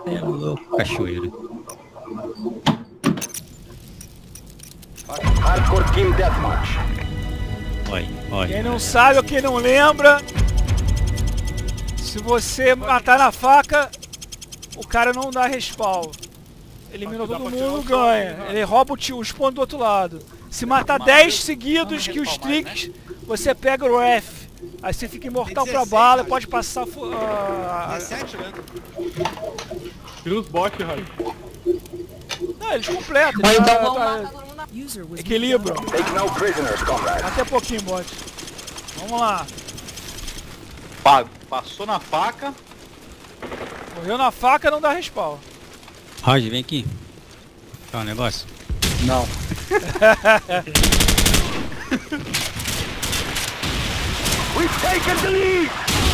É louco, cachoeiro. Hardcore Team Deathmatch. Olha, olha. Quem não sabe ou quem não lembra, se você matar na faca, o cara não dá respawn. Elimina todo mundo, ganha. Ele rouba os pontos do outro lado. Se matar 10 seguidos que os tricks, você pega o ref. Aí você fica imortal pra bala e pode passar... 17, né? Tira os bots, Raio. Não, eles completam. Vai Eles dar equilibram. Take no prisoners, comrade. Até pouquinho, bot. Vamos lá. Passou na faca. Morreu na faca, não dá respawn. Roger, vem aqui. Tá um negócio? Não. We've taken the lead.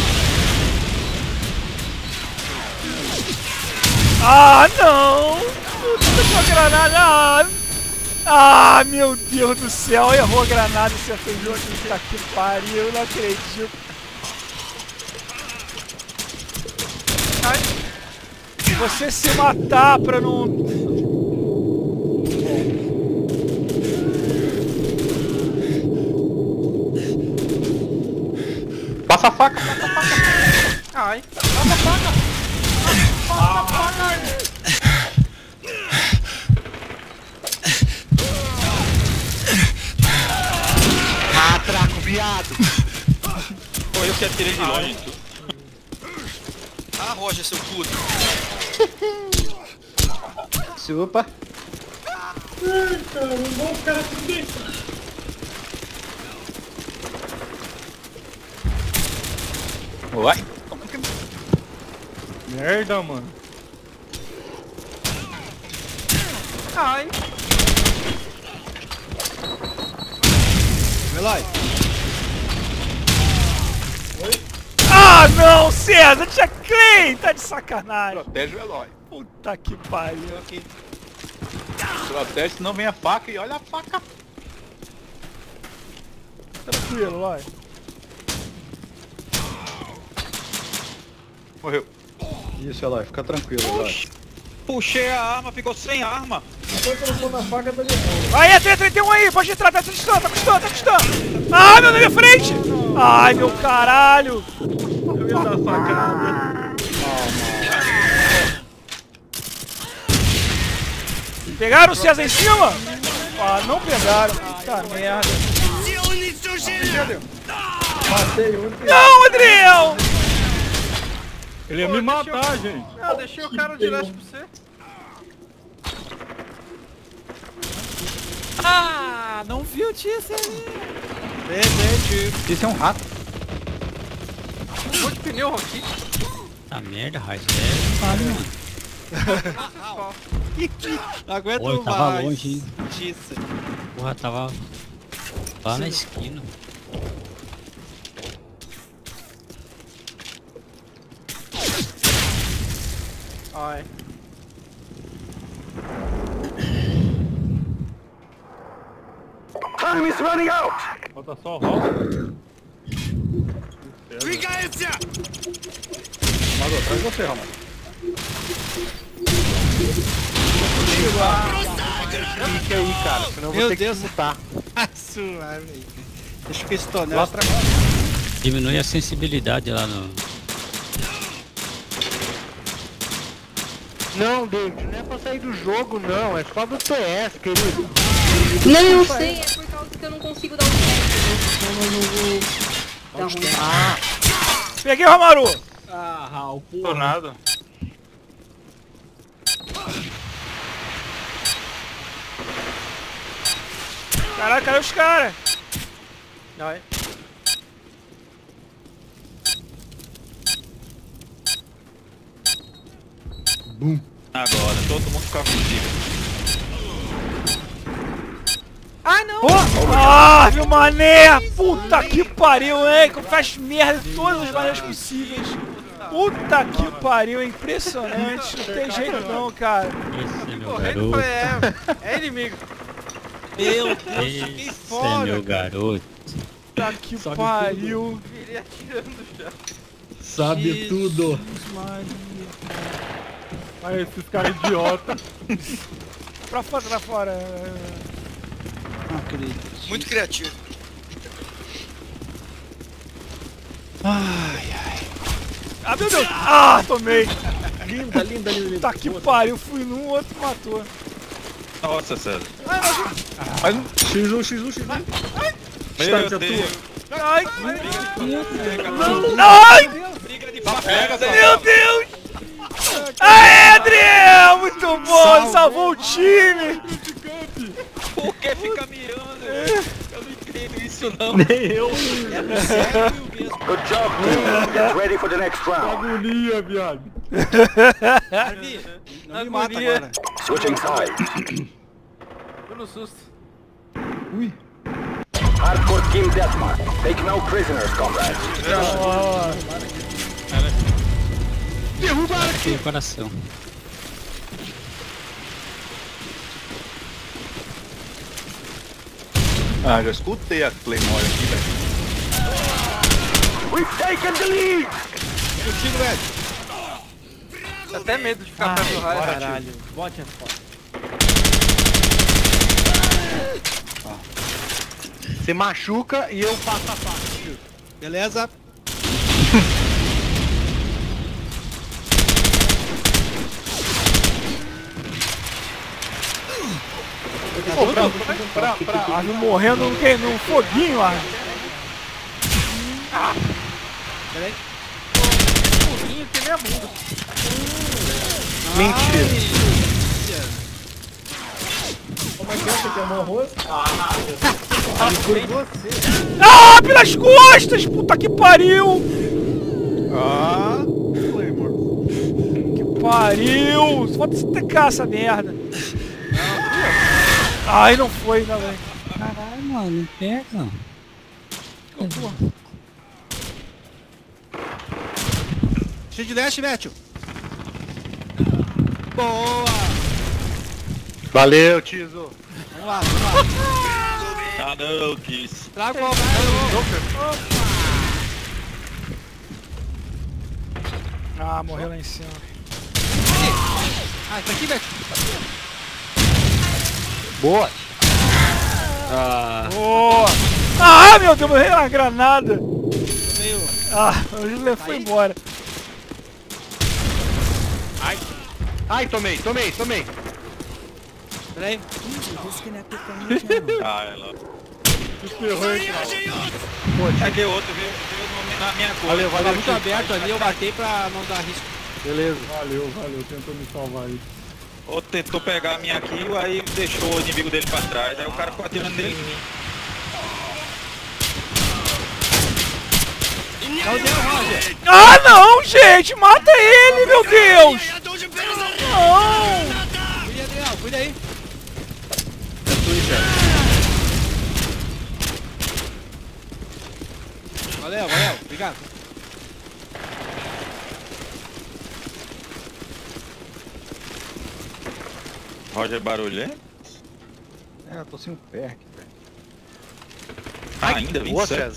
Ah, não! Puta, a granada! Ah, meu Deus do céu! Errou a granada e acertou o jogo. Puta que pariu, eu não acredito. Se você se matar pra não... Passa a faca, passa a faca. Ai. Passa a faca. Passa a faca. Ah, traco, viado. Foi eu que atirei de longe. Ah, Roger, seu puto. Chupa. Ai, cara, não vou ficar tudo bem. Uai. Merda, mano. Ai. Veloy. Ah, não, César! Tinha Clay! Tá de sacanagem! Protege o Eloy. Puta que pariu aqui. Protege, senão vem a faca e olha a faca. Tranquilo, vai. Morreu. Isso, Eloy, fica tranquilo, Eloy. Puxei a arma, ficou sem arma. Depois que eu for na faca, tá de boa. Vai, entra 31 aí, pode entrar, tá custando, tá custando, tá custando. Ai, meu, na minha frente! Ai, meu caralho! Eu ia dar sacada. Pegaram o César em cima? Ah, não pegaram. Puta merda. Matei um. Não, Adriel! Ele ia me matar, gente. Não, deixei o cara direto pra você. Ah, não viu o Tícia ali. Verdade. Isso é um rato. Um monte de pneu aqui. Tá merda, Raiz. É, vale, mano. Não aguento Pô, mais. tava longe, hein? Tícia. Porra, tava lá na esquina. Ai. Time is running out. Falta só o Roll. Двигается! Amador, traz você, Ramon. Fica aí, cara, senão eu vou ter que lutar. Suave. Deixa que esse tonel atrás. Diminui a sensibilidade lá no... Não, David, não é pra sair do jogo, não. É só do PS, querido. Não, eu sei, é por causa que eu não consigo dar o teste. Dá ruim. Ah, Peguei o Ramaru. Ah, Raul, Tô nada. Caralho, cadê os caras? Ai. Agora, todo mundo fica contigo. Ai, não! Ah, meu mané! Puta que pariu, hein? Que faz merda de todas as maneiras possíveis. Puta que pariu, é impressionante. Não tem jeito não, cara. Esse é meu Correndo garoto. foi é inimigo. Meu Deus, esse é fora, meu cara. garoto. Puta que pariu. Virei atirando já. Sabe tudo. Maria. Aí esses caras idiotas. Pra fora, pra fora. Não acredito. Muito criativo. Ai. Ah, meu Deus! Ah, tomei! Linda. Tá que pariu, fui num, o outro matou. Nossa, sério. Faz um X1. Meu Deus. Ai! Ai! Meu Deus! Aê, Adriel! Muito bom! Salvou o time! Por que fica mirando? Eu não entendo isso não. Nem eu. Good job, team. Get ready for the next round. Agonia, viado. Não me mata agora. Switching sides. Tô no susto. Hardcore team deathmatch. Take no prisoners, comrades. Derrubaram aqui. Coração. Ah, já escutei a Claymore aqui, velho. We've taken the lead. Contigo, velho. Dá até medo de ficar perto do raio. Caralho. Bote as fotos. Você machuca e eu faço a parte, tio. Beleza? Arno morrendo no foguinho, Arno. Peraí. Foguinho que nem a bunda. Mentira. Como é que você quer um arroz? Ah, pelas costas! Puta que pariu! Ah, Claymore. Que pariu! Só falta você tacar essa merda. Ai, não foi, ainda bem. Caralho, mano, não pega. Cheio de dash, Métio. Boa! Valeu, Tizo. Vamos lá. Ah, não, quis. Traga o Ah, morreu lá em cima. Ah, tá aqui, Métio. Boa. Boa! Ah, meu Deus, morreu uma granada. Ah, o Júlio foi embora. Ai, tomei. Peraí. Ah, ela. Ferrou, Peguei outro, viu? Na minha cor. Valeu. Tava muito aberto ali, eu batei pra não dar risco. Beleza. Valeu. Tentou me salvar aí. Outro tentou pegar a minha aqui, aí deixou o inimigo dele pra trás. Aí o cara ficou atirando nele em mim. Ah, não, gente! Mata ele, meu Deus! Não! Cuida, Adriel, cuida aí. Valeu, obrigado. Roger barulhento? É, eu tô sem um perk, velho. Ah, ainda 27.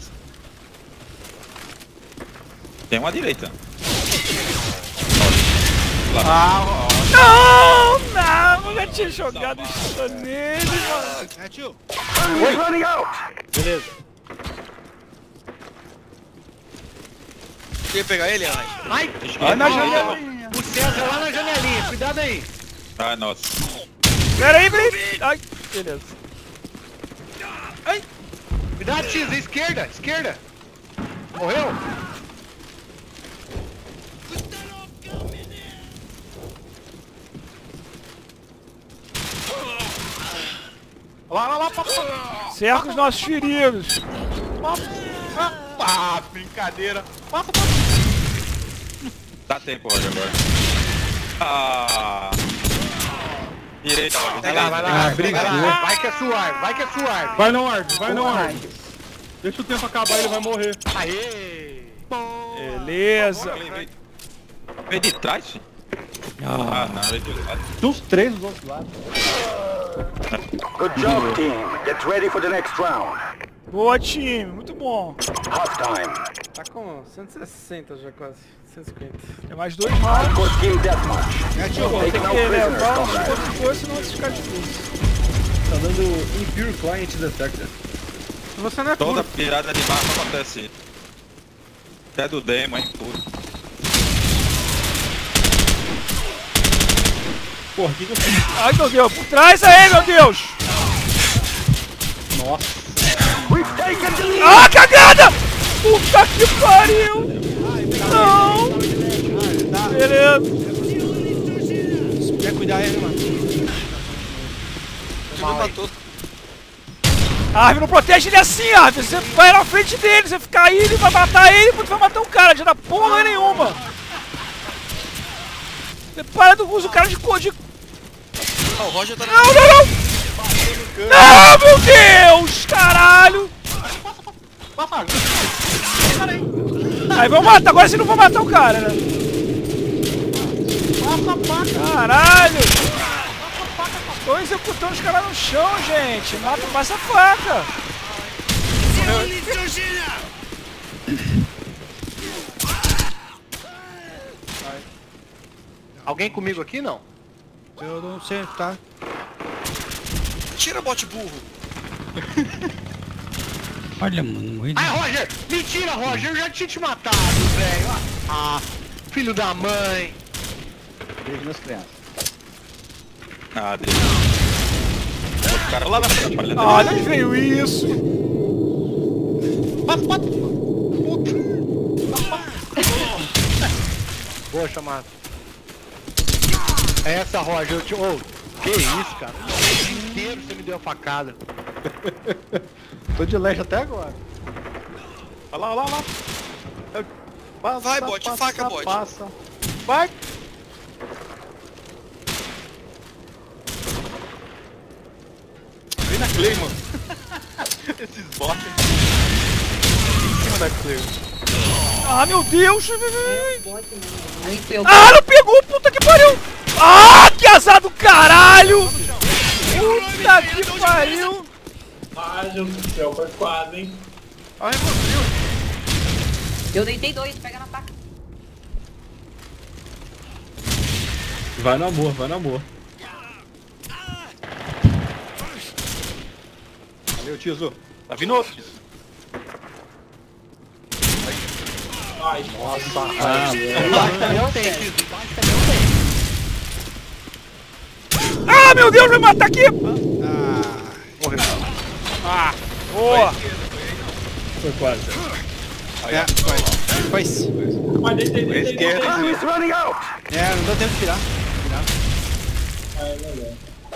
Tem uma direita. Não, eu já tinha jogado isso nele, mano. É, tio. We're running out. Beleza. Você ia pegar ele, Rai? Ai, Ai, na janelinha. O César lá na janelinha, cuidado aí. Ah, nossa. Pera aí. Ai, beleza. Ai. Cuidado, X, esquerda. Morreu? Lá. Cerca os nossos feridos. Ah, brincadeira. Dá tempo, Roger, agora. Ah. Direita, Roger. Vai lá. Vai que é sua. Vai no Arg. Deixa o tempo acabar e ele vai morrer. Aê! Beleza. Veio de trás? Ah, não, veio de lado. Dos três dos outros lados. Good job, team. Get ready for the next round. Boa, time. Muito bom. Half time. Tá com 160 já quase. 150. É mais 2 rounds. Hardcore team deathmatch. Tem Take no que prisoners, levar um comrades. pouco de coisa, senão vai ficar difícil. Tá dando Impure Client Detected. Você não é Toda puro. virada de barra acontece isso. Até do demo, hein, puro. Porra, que eu fiz? Ai, meu Deus. Por trás aí, meu Deus. Nossa. We've taken the lead. Ah, cagada! Puta que pariu! Não! Beleza. Se puder cuidar ele, mano. Ele me matou. Arve não protege ele assim, Arve. Você vai na frente dele, você fica aí, ele vai matar ele, depois vai matar um cara, já dá porra nenhuma. Você para do uso o cara de cor de... Ah, o Roger tá Não, não, não! Não, meu Deus! Caralho! Aí vão matar, agora vocês não vão matar o cara, né? Caralho! Tô executando os caras no chão, gente! Mata, passa a faca! Alguém comigo aqui, não? Eu não sei, tá? Tira bote burro. Olha, mano. Ai, Roger! Mentira, Roger! Eu já tinha te matado, velho! Ah, filho da mãe! Beijo nas crianças. Ah, Deus. O cara lá na frente, olha. Ah, de onde veio isso? Boa chamada. É essa, Roger. Eu te... Oh, que isso, cara? O dia inteiro você me deu a facada. Tô de leste até agora. Olha lá, olha lá, olha lá. Passa, Vai, bot, passa, faca, bot. Passa. Vai! Vem na Clay, mano. Esses bots. Em cima da Clay. Ah, meu Deus! Muito eu. Ah, não pegou! Puta que pariu! Ah, que azar do caralho! Puta que pariu! Ai, Deus do céu, foi quase, hein? Ai, meu Deus. Eu deitei 2, pega na faca. Vai no amor, vai no amor. Valeu, Tizo. Tá vindo outro. Ai, Nossa, Embaixo também eu tenho, Tizo. Embaixo também eu tenho. Ah, meu Deus, vai matar aqui! Morreu. Ah, boa! foi quase. É, foi isso. mas deitei. Time is running out. É, não deu tempo de tirar. Ai, melhor.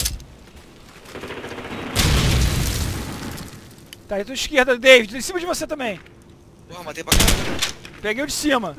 Tá aí à tua esquerda, David, em cima de você também. Porra, matei pra caramba. Peguei o de cima.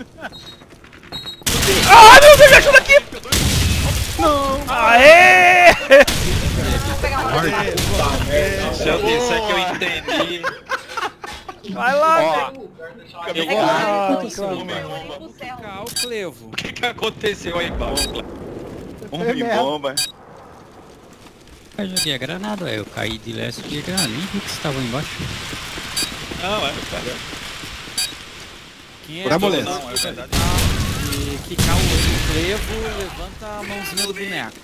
Ah, meu Deus, me ajuda aqui! Não! Aê! Vou pegar uma faca. Se eu disser que eu entendi. Vai lá, Pega Ah, o claro. pro céu. Cá, o Clevo. O que aconteceu aí embaixo? merda. Bomba. Eu joguei a granada, eu caí de leste de granada, nem vi que você tava embaixo. Não, é, cara. Quem é Por amoleza. Não, é verdade. que quicar o Clevo, levanta a mãozinha do boneco.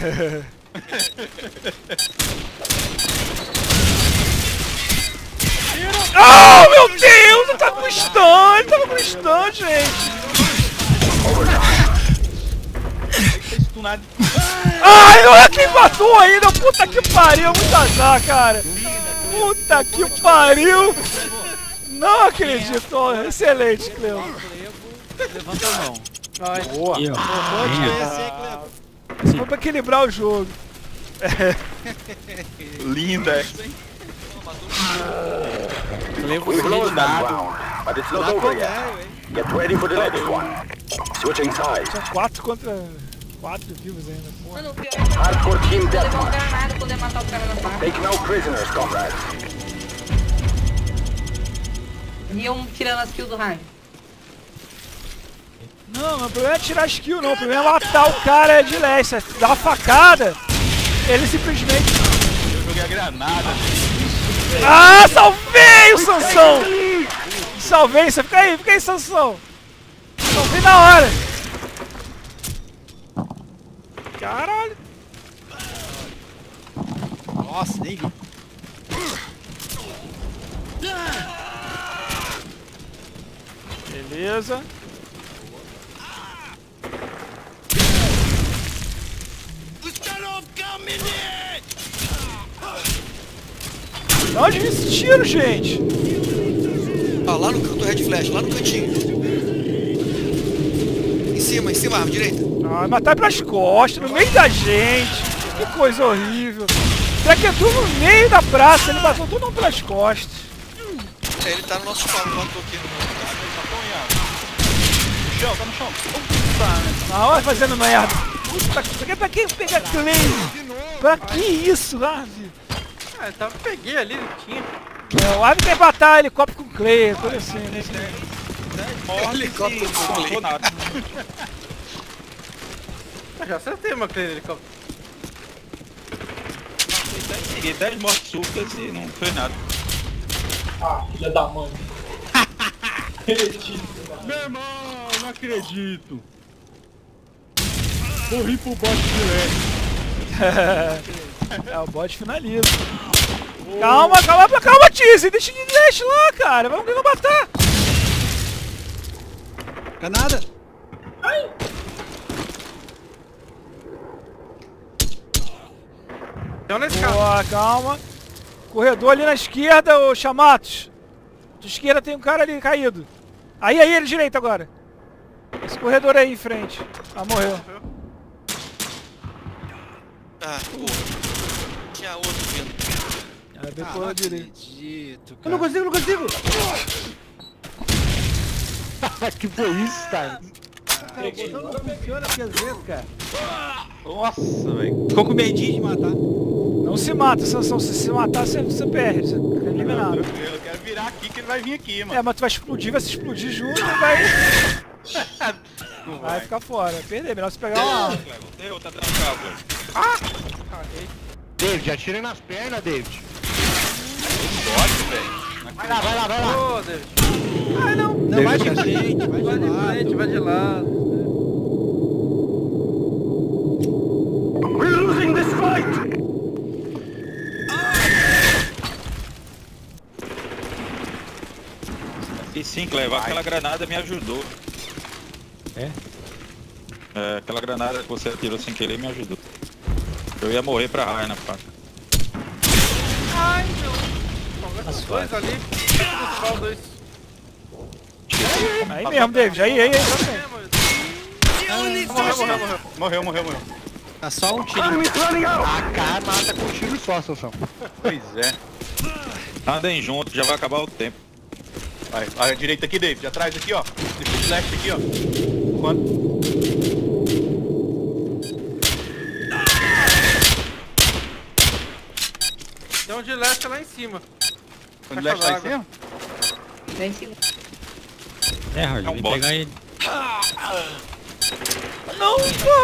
Oh, meu Deus! Eu tava com stand! Tava com stand, gente! Ai, não é quem matou ainda! Puta que pariu! Muito azar, cara! Puta que pariu! Não acredito! Oh, excelente, Cleo! Levanta a mão. Boa. E, ó, venha. Isso foi pra equilibrar o jogo. Linda essa, hein? We've lost that round, but it's not over yet. Get ready for the next one. Switching sides. São 4 contra 4 vivos ainda. Porra. Mano, o pior é que Hardcore team eu levar um deathmatch. granada poder matar o cara na faca. Take no prisoners, comrades. E eu tirando as kills do Ryan. Não, o problema é tirar skill não, o problema é matar o cara de leste, dá uma facada, ele simplesmente... Eu joguei a granada. Ah, salvei o Sansão! Salvei, você fica aí, Sansão! Salvei na hora! Caralho! Nossa, nem vi. Beleza. De onde vem esse tiro, gente? Ah, lá no canto do Red Flash, lá no cantinho. Em cima, arma direita. Ah, matar pelas costas, no meio da gente. Que coisa horrível. Traquetou no meio da praça, ele matou todo mundo pelas costas. É, ele tá no nosso palco, matou aqui. No chão, tá no chão. Ah, olha fazendo merda. Puta, pra que pegar clay? Pra que isso, Ravi? Ah, então eu peguei ali, não tinha. É, o Ravi quer matar helicóptero com clay, coisa assim, né? Helicóptero com clay. Eu já acertei uma clay no helicóptero. Peguei 10 mortes súbitas e não foi nada. Ah, filha da mãe. Meu irmão, não acredito. Morri pro bot direto. É, o bot finaliza. Calma, Tizzy, deixa lá, cara. Vamos matar. Granada. Ai. Então nesse carro. Boa, calma. Corredor ali na esquerda, ô Chamatos. De esquerda tem um cara ali caído. Aí, ele direito agora. Esse corredor aí em frente. Ah, morreu. Ah, porra. Tinha outro vindo. É, bem corredor direito. Acredito, Eu não consigo. Que foi isso, cara? O botão não funciona aqui às vezes, cara. Nossa, velho. Ficou com medinho de matar. Não se mata, Sansão. Se matar, você perde. Você é eliminado. Eu quero virar aqui que ele vai vir aqui, mano. É, mas tu vai explodir, vai se explodir junto e vai... vai ficar fora. Vai perder, melhor você pegar uma... Eu tá trancado. David, atira nas pernas, David. Pode, velho. Vai lá. Ô, David. Ai, não. Não, vai de frente, vai Vai de de lado. frente, vai de lado. We're losing this fight! E sim, levar aquela granada me ajudou. É? É, aquela granada que você atirou sem querer me ajudou. Eu ia morrer pra raia na faca. Ai, não. Os dois ali. Os dois. Aí mesmo, David. Aí. Morreu. Tá só um tiro. AK mata com tiro só, Sansão. Pois é. Andem junto, já vai acabar o tempo. Vai, a direita aqui, David. Atrás aqui, ó. Depois leste aqui, ó. Quanto? Tem um de leste lá em cima. Quando leste lá em cima? Lá em cima. É, Roger, É um vem boss. pegar ele. Não,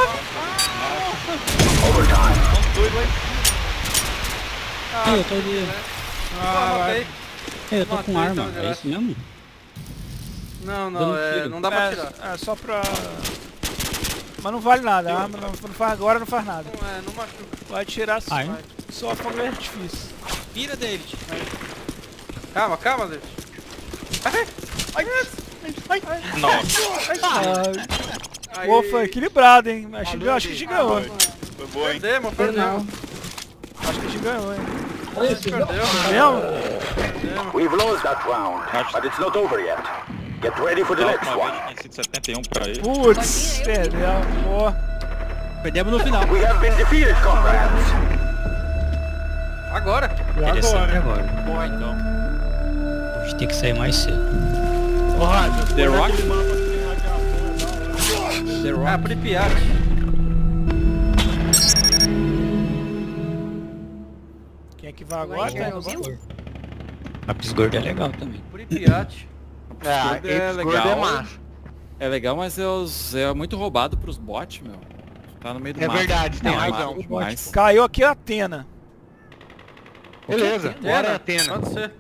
Ih, eu tô ali. Matei. Eu tô com Matei, arma, então, é isso mesmo? Não, Dando é, tiro. não dá pra tirar. É só pra... Mas não vale nada, a arma não faz agora, não faz nada. Não machuca. Vai tirar Ah, é? só fogo de artifício. Vira, David. Calma, David. Nossa. Ah, pô, foi equilibrado, hein? Acho que a gente ganhou. Foi boa, hein? Perdemos. Acho que a gente ganhou, hein? Olha esse Perdeu. Mesmo? We've lost that round, but it's not over yet. Get ready for the Da next última one. vez tinha sido 71 pra ele. Putz, perdeu. Pô. Perdemos no final. We have been defeated, comrades. Agora. Ele sai agora. Bom, então. A gente tem que sair mais cedo. The Rock? The Rock. Ah, Pripyat. Quem é que vai agora? Tá indo embora? Lápis gordo é legal também. Pripyat. É legal. é massa. É legal, mas é muito roubado pros bots, meu. Tá no meio do É mato. verdade, tem Não, razão. mas Caiu aqui a Atena. Beleza, bora Atena. Pode ser.